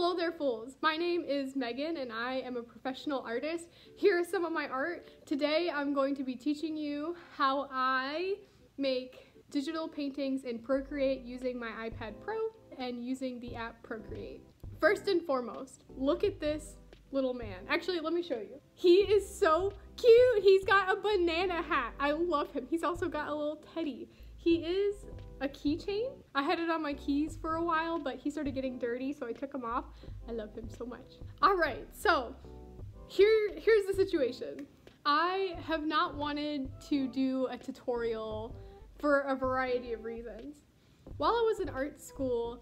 Hello there, fools. My name is Megan and I am a professional artist. Here is some of my art. Today I'm going to be teaching you how I make digital paintings in Procreate using my iPadPro and using the app Procreate. First and foremost, look at this little man. Actually, let me show you. He is so cute. He's got a banana hat. I love him. He's also got a little teddy. He is a keychain. I had it on my keys for a while, but he started getting dirty, so I took him off. I love him so much. All right, so here's the situation. I have not wanted to do a tutorial for a variety of reasons. While I was in art school,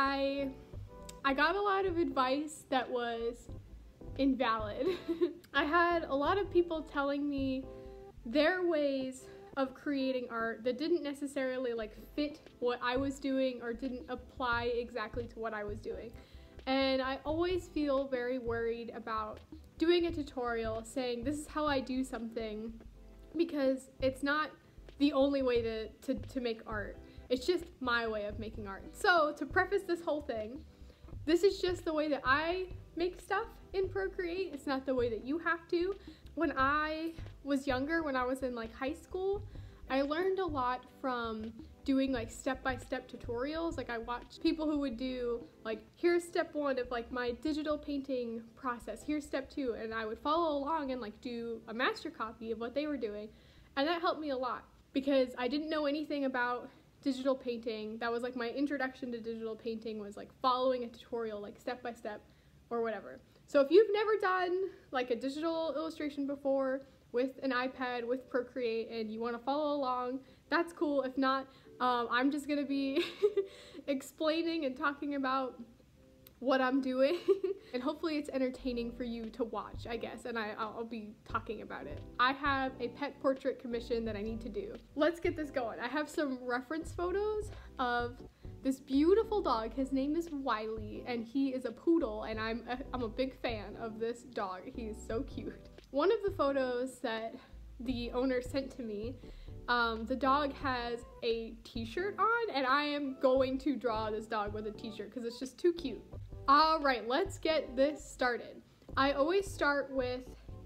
I got a lot of advice that was invalid. I had a lot of people telling me their ways of creating art that didn't necessarily fit what I was doing or didn't apply exactly to what I was doing. And I always feel very worried about doing a tutorial saying this is how I do something, because it's not the only way to make art. It's just my way of making art. So to preface this whole thing, this is just the way that I make stuff in Procreate. It's not the way that you have to. When I was younger, when I was in high school, I learned a lot from doing step-by-step tutorials. I watched people who would do here's step 1 of my digital painting process, here's step 2, and I would follow along and do a master copy of what they were doing. And that helped me a lot because I didn't know anything about digital painting. That was my introduction to digital painting, was following a tutorial step by step or whatever. So if you've never done a digital illustration before with an iPad, with Procreate, and you want to follow along, that's cool. If not, I'm just gonna be explaining and talking about what I'm doing and hopefully it's entertaining for you to watch, I guess, and I'll be talking about it. I have a pet portrait commission that I need to do. Let's get this going. I have some reference photos of this beautiful dog. His name is Wiley and he is a poodle, and I'm a big fan of this dog. He is so cute. One of the photos that the owner sent to me, the dog has a t-shirt on, and I am going to draw this dog with a t-shirt because it's just too cute. All right, let's get this started. I always start with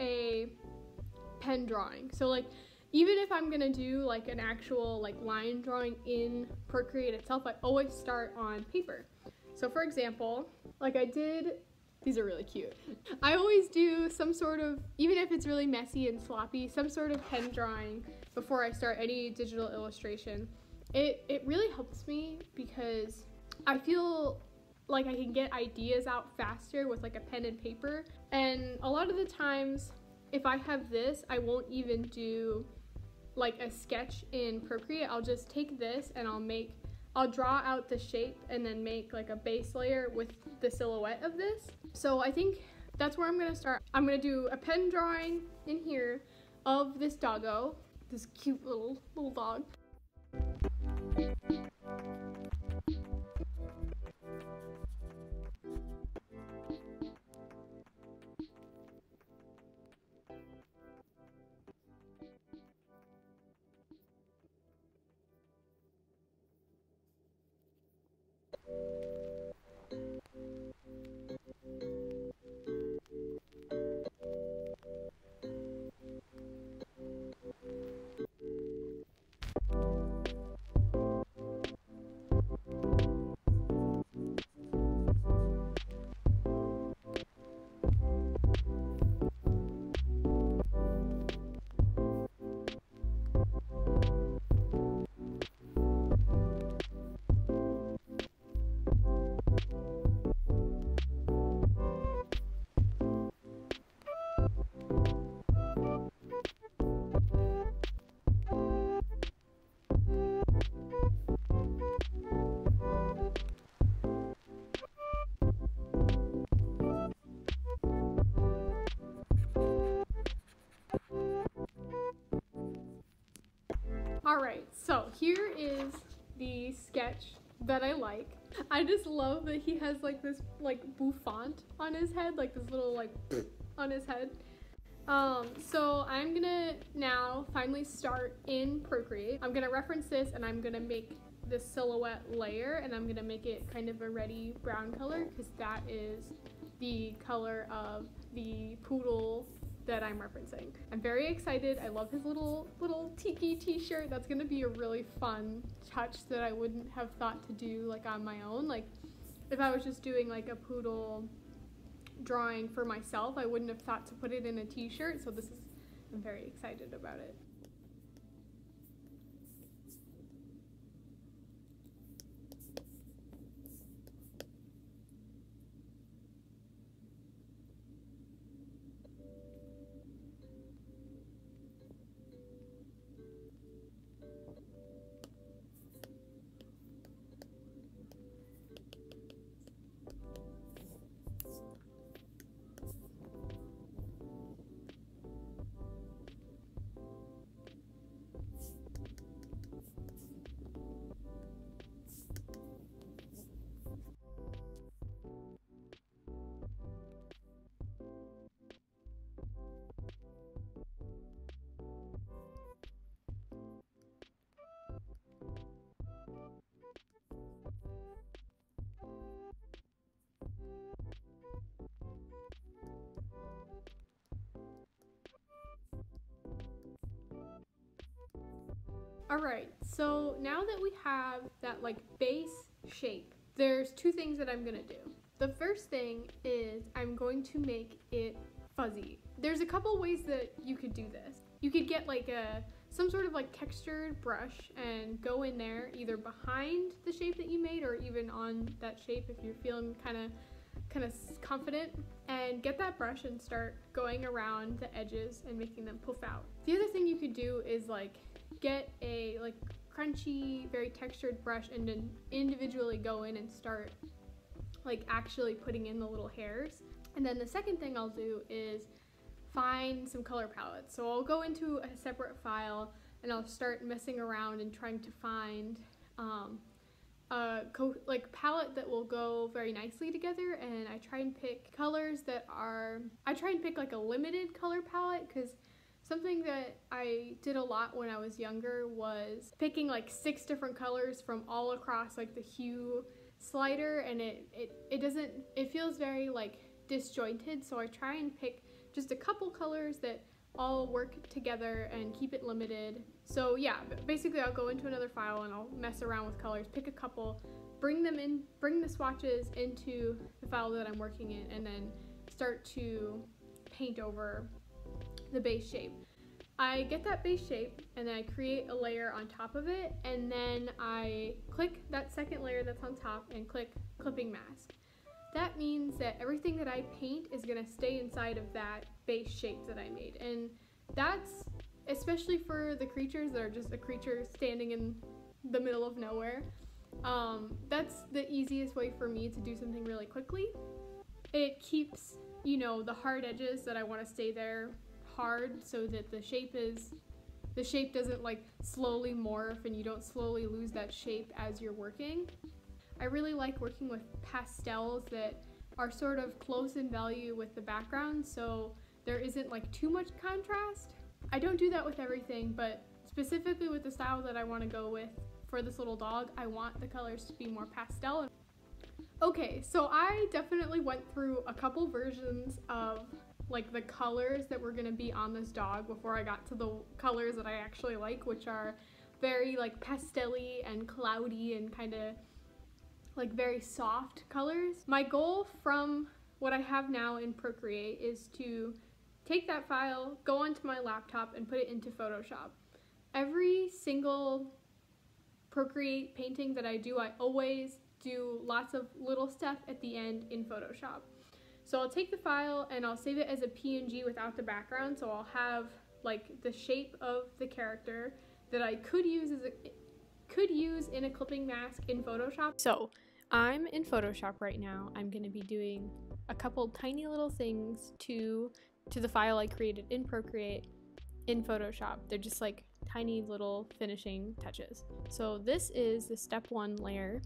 a pen drawing. So even if I'm gonna do an actual line drawing in Procreate itself, I always start on paper. So for example, these are really cute. I always do some sort of, even if it's really messy and sloppy, some sort of pen drawing before I start any digital illustration. It really helps me because I feel I can get ideas out faster with a pen and paper. And a lot of the times, if I have this, I won't even do a sketch in Procreate. I'll just take this and I'll draw out the shape and then make a base layer with the silhouette of this. So I think that's where I'm gonna start. I'm gonna do a pen drawing in here of this doggo, this cute little dog. Alright, so here is the sketch that I like. I just love that he has this bouffant on his head, this little on his head. So I'm gonna now finally start in Procreate. I'm gonna reference this and I'm gonna make this silhouette layer, and I'm gonna make it kind of a reddy brown color because that is the color of the poodle that I'm referencing. I'm very excited. I love his little tiki t-shirt. That's gonna be a really fun touch that I wouldn't have thought to do like on my own. Like if I was just doing like a poodle drawing for myself, I wouldn't have thought to put it in a t-shirt. So I'm very excited about it. Alright, so now that we have that like base shape, there's two things that I'm gonna do. The first thing is I'm going to make it fuzzy. There's a couple ways that you could do this. You could get like some sort of like textured brush and go in there either behind the shape that you made or even on that shape if you're feeling kind of confident, and get that brush and start going around the edges and making them poof out. The other thing you could do is like get a like crunchy, very textured brush and then individually go in and start like actually putting in the little hairs. And then the second thing I'll do is find some color palettes. So I'll go into a separate file and I'll start messing around and trying to find like palette that will go very nicely together, and I try and pick colors that are, I try and pick like a limited color palette, because something that I did a lot when I was younger was picking like 6 different colors from all across like the hue slider, and it feels very like disjointed, so I try and pick just a couple colors that all work together and keep it limited. So yeah, basically I'll go into another file and I'll mess around with colors, pick a couple, bring the swatches into the file that I'm working in, and then start to paint over the base shape. I get that base shape and then I create a layer on top of it, and then I click that second layer that's on top and click clipping mask. That means that everything that I paint is gonna stay inside of that base shape that I made. And that's, especially for the creatures that are just a creature standing in the middle of nowhere, that's the easiest way for me to do something really quickly. It keeps, you know, the hard edges that I wanna stay there hard, so that the shape doesn't like slowly morph and you don't slowly lose that shape as you're working. I really like working with pastels that are sort of close in value with the background, so there isn't like too much contrast. I don't do that with everything, but specifically with the style that I want to go with for this little dog, I want the colors to be more pastel. Okay, so I definitely went through a couple versions of like the colors that were gonna be on this dog before I got to the colors that I actually like, which are very like pastel-y and cloudy and kind of like very soft colors. My goal from what I have now in Procreate is to take that file, go onto my laptop, and put it into Photoshop. Every single Procreate painting that I do, I always do lots of little stuff at the end in Photoshop. So I'll take the file and I'll save it as a PNG without the background, so I'll have like the shape of the character that I could use in a clipping mask in Photoshop. So I'm in Photoshop right now. I'm gonna be doing a couple tiny little things to the file I created in Procreate in Photoshop. They're just like tiny little finishing touches. So this is the step 1 layer,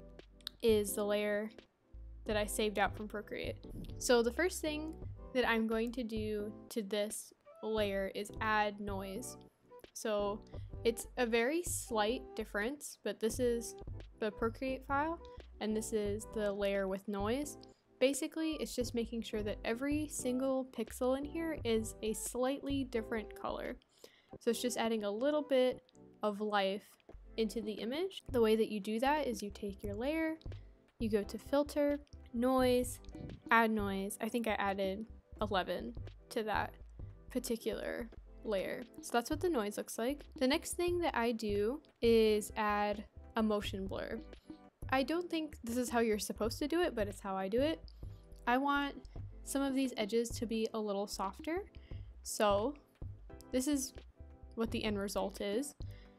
is the layer that I saved out from Procreate. So the first thing that I'm going to do to this layer is add noise. So It's a very slight difference, but this is the Procreate file and this is the layer with noise. Basically, it's just making sure that every single pixel in here is a slightly different color. So it's just adding a little bit of life into the image. The way that you do that is you take your layer, you go to filter, noise, add noise. I think I added 11 to that particular layer. So that's what the noise looks like. The next thing that I do is add a motion blur. I don't think this is how you're supposed to do it, but it's how I do it. I want some of these edges to be a little softer. So this is what the end result is.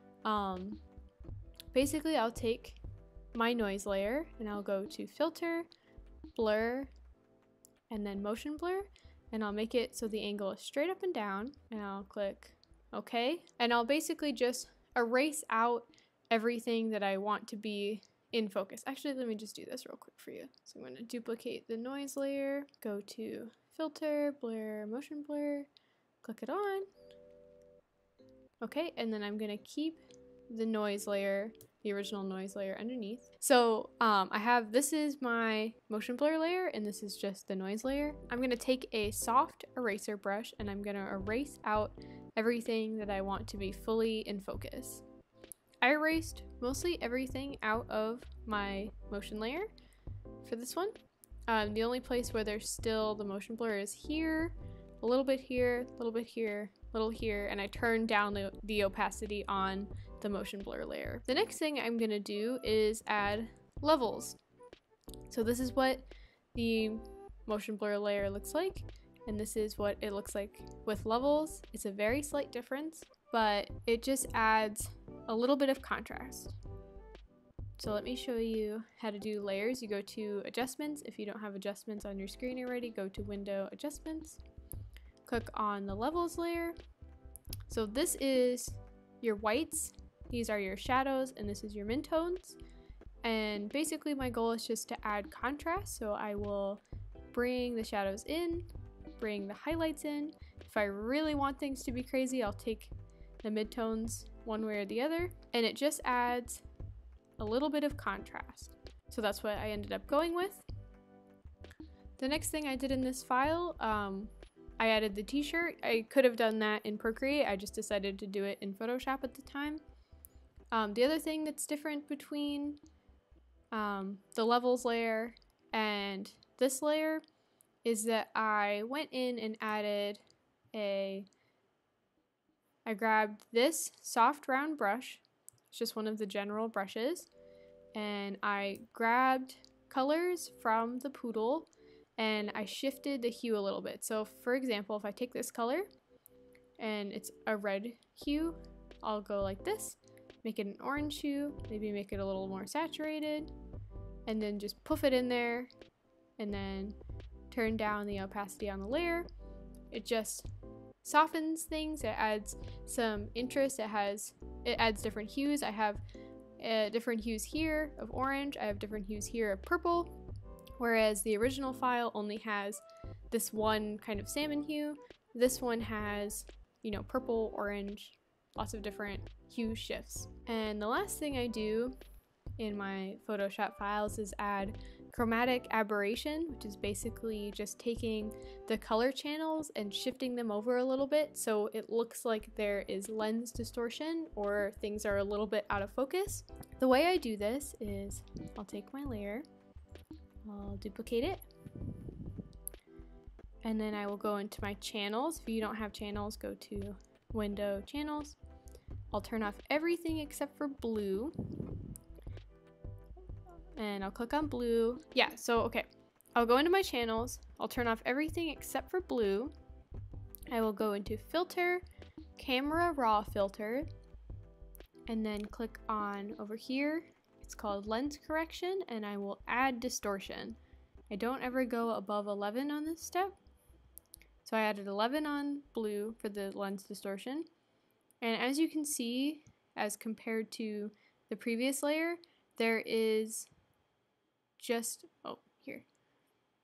Basically, I'll take my noise layer and I'll go to filter, blur, and then motion blur, and I'll make it so the angle is straight up and down, and I'll click OK, and I'll basically just erase out everything that I want to be in focus. Actually, let me just do this real quick for you. So I'm going to duplicate the noise layer, go to filter, blur, motion blur, click it on. Okay, and then I'm going to keep the noise layer, the original noise layer underneath. So this is my motion blur layer and this is just the noise layer. I'm going to take a soft eraser brush and I'm going to erase out everything that I want to be fully in focus. I erased mostly everything out of my motion layer for this one. The only place where there's still the motion blur is here, a little bit here, a little bit here, a little here, and I turned down the opacity on the motion blur layer. The next thing I'm gonna do is add levels. So this is what the motion blur layer looks like, and this is what it looks like with levels. It's a very slight difference, but it just adds a little bit of contrast. So let me show you how to do layers. You go to adjustments. If you don't have adjustments on your screen already, go to window adjustments, click on the levels layer. So this is your whites, these are your shadows, and this is your midtones. And basically my goal is just to add contrast. So I will bring the shadows in, bring the highlights in. If I really want things to be crazy, I'll take the midtones one way or the other, and it just adds a little bit of contrast. So that's what I ended up going with. The next thing I did in this file, I added the t-shirt. I could have done that in Procreate, I just decided to do it in Photoshop at the time. The other thing that's different between the levels layer and this layer is that I went in and added I grabbed this soft round brush, it's just one of the general brushes, and I grabbed colors from the poodle and I shifted the hue a little bit. So for example, if I take this color and it's a red hue, I'll go like this, make it an orange hue, maybe make it a little more saturated, and then just poof it in there and then turn down the opacity on the layer. It just softens things, it adds some interest, it adds different hues. I have different hues here of orange, I have different hues here of purple, whereas the original file only has this one kind of salmon hue. This one has, you know, purple, orange, lots of different hue shifts. And the last thing I do in my Photoshop files is add chromatic aberration, which is basically just taking the color channels and shifting them over a little bit so it looks like there is lens distortion or things are a little bit out of focus. The way I do this is I'll take my layer, I'll duplicate it, and then I will go into my channels. If you don't have channels, go to window channels. I'll turn off everything except for blue. And I'll click on blue. Yeah, so okay. I'll go into my channels. I'll turn off everything except for blue. I will go into filter, camera raw filter, and then click on over here. It's called lens correction, and I will add distortion. I don't ever go above 11 on this step. So I added 11 on blue for the lens distortion. And as you can see, as compared to the previous layer, there is just, oh, here.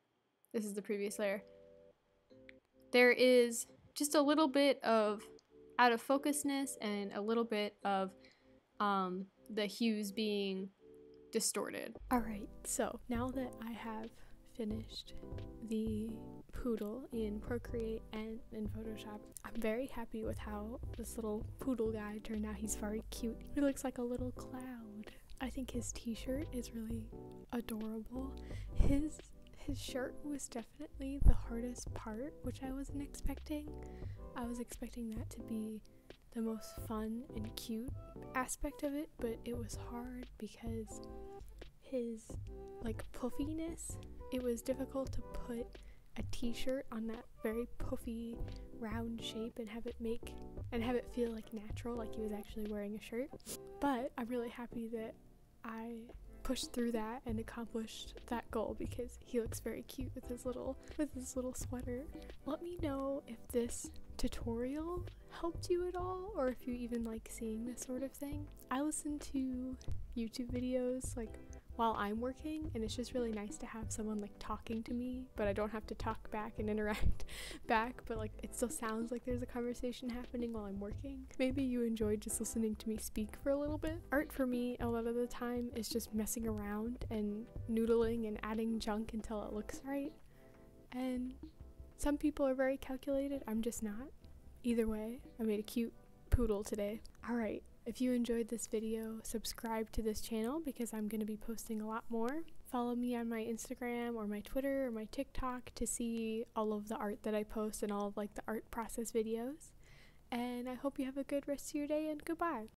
This is the previous layer. There is just a little bit of out of focusness and a little bit of the hues being distorted. Alright, so now that I have finished the poodle in Procreate and in Photoshop, I'm very happy with how this little poodle guy turned out. He's very cute. He looks like a little cloud. I think his t-shirt is really adorable. His shirt was definitely the hardest part, which I wasn't expecting. I was expecting that to be the most fun and cute aspect of it, but it was hard because his like puffiness, it was difficult to put a t-shirt on that very puffy round shape and have it feel like natural, like he was actually wearing a shirt. But I'm really happy that I pushed through that and accomplished that goal because he looks very cute with his little sweater. Let me know if this tutorial helped you at all, or if you even like seeing this sort of thing. I listen to YouTube videos like while I'm working, and it's just really nice to have someone like talking to me, but I don't have to talk back and interact back, but like it still sounds like there's a conversation happening while I'm working. Maybe you enjoyed just listening to me speak for a little bit. Art for me a lot of the time is just messing around and noodling and adding junk until it looks right, and some people are very calculated. I'm just not. Either way, I made a cute poodle today. Alright, if you enjoyed this video, subscribe to this channel because I'm going to be posting a lot more. Follow me on my Instagram or my Twitter or my TikTok to see all of the art that I post and all of like the art process videos. And I hope you have a good rest of your day, and goodbye.